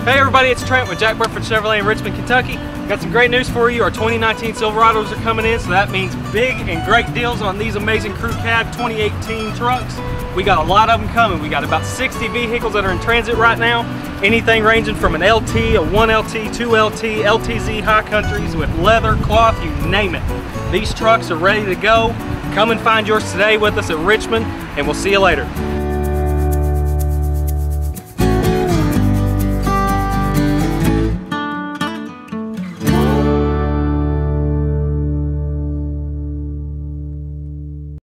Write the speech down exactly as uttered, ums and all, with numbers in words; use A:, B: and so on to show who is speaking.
A: Hey everybody, it's Trent with Jack Burford Chevrolet in Richmond, Kentucky. Got some great news for you. Our twenty nineteen Silverados are coming in, so that means big and great deals on these amazing crew cab twenty eighteen trucks. We got a lot of them coming. We got about sixty vehicles that are in transit right now. Anything ranging from an L T, a one L T, two L T, L T Z high countries with leather, cloth, you name it. These trucks are ready to go. Come and find yours today with us at Richmond, and we'll see you later.